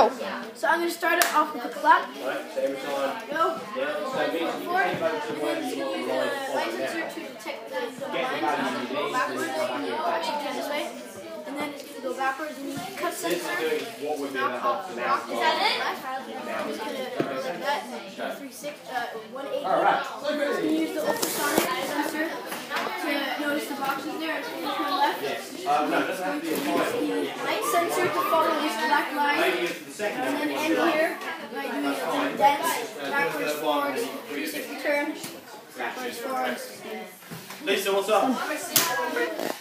go. So I'm going to start it off with a clap. Right, so every time. Go. Forward. And then you can use the light sensor to detect the lines. And go backwards. Actually, do it this way. And then it's going to go backwards. And you cut sensor. What would be that off the Is that it? I'm just going to go like that. 180. Alright. I'm going to use the ultrasonic sensor to notice the boxes there. It's going to turn left. No, it doesn't have to be a fire. Light sensor to follow this black line. Maybe it's the second And then one. end here, by doing a dance, backwards, forwards, 360 turn, backwards, forwards. Lisa, what's up?